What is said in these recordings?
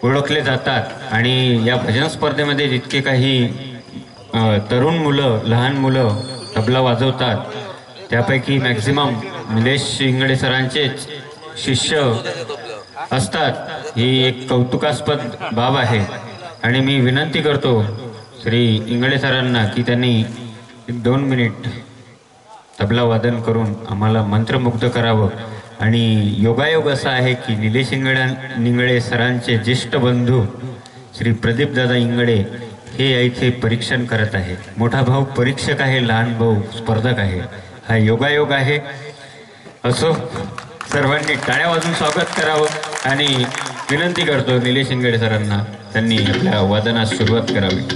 ओळखले जातात आणि या भजन स्पर्धेमध्ये जितके काही तरुण मुलं लहान मुलं तबला वाजवतात त्यापैकी मॅक्झिमम निलेश इंगळे सरांचेच शिष्य असतात। ही एक कौतुकास्पद बाब आहे आणि मी विनंती करतो श्री इंगळे सरांना की त्यांनी 2 मिनिट तबला वादन करून आम्हाला मंत्रमुग्ध करावं। आणि योगायोग असा आहे की निलेश इंगळे सरांचे ज्येष्ठ बंधू श्री प्रदीप दादा इंगळे हे इथे परीक्षण करत आहे। मोठा भाऊ परीक्षक आहे, लहान भाऊ स्पर्धक आहे, हा योगायोग आहे। असो, सर्वांनी टाळ्या वाजवून स्वागत करावं आणि विनंती करतो निलेश इंगळे सरांना त्यांनी आपल्या वादनास सुरुवात करावी।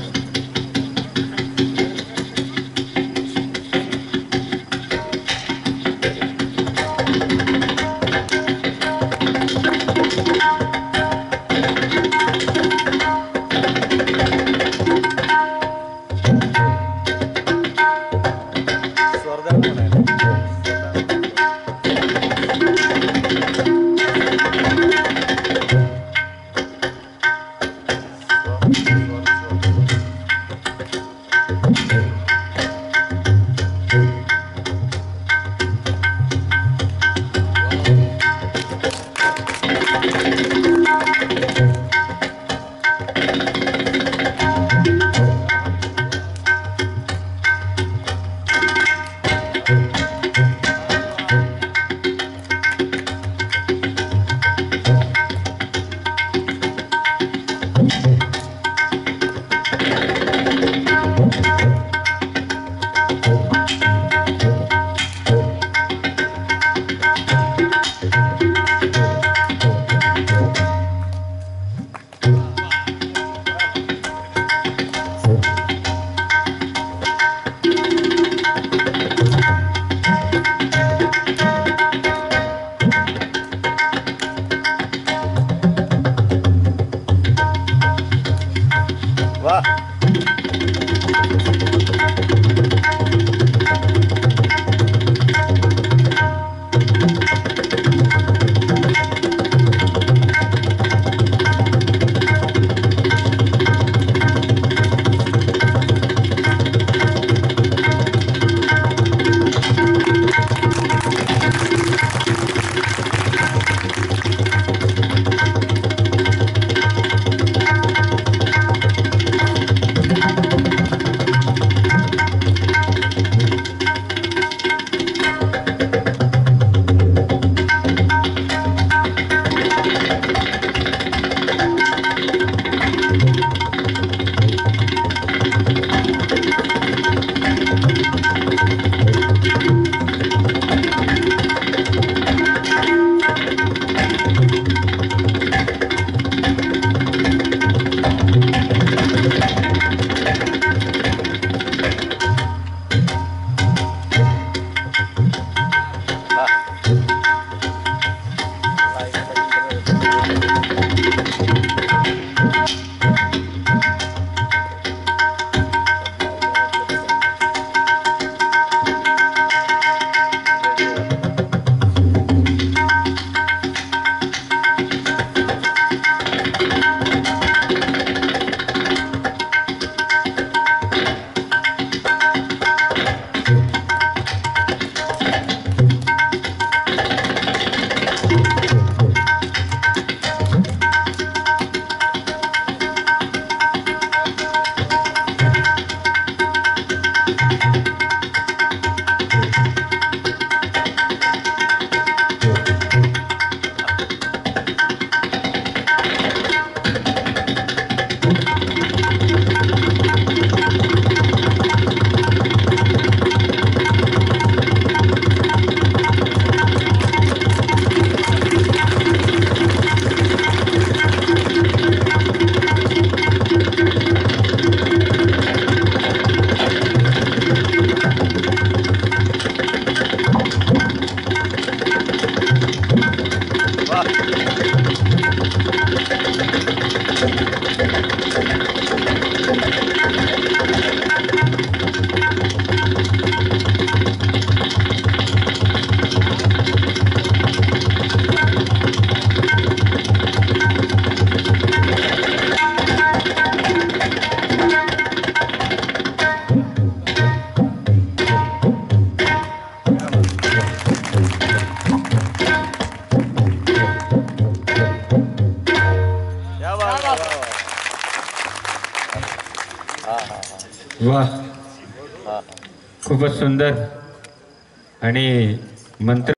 वा, खूपच सुंदर आणि मंत्र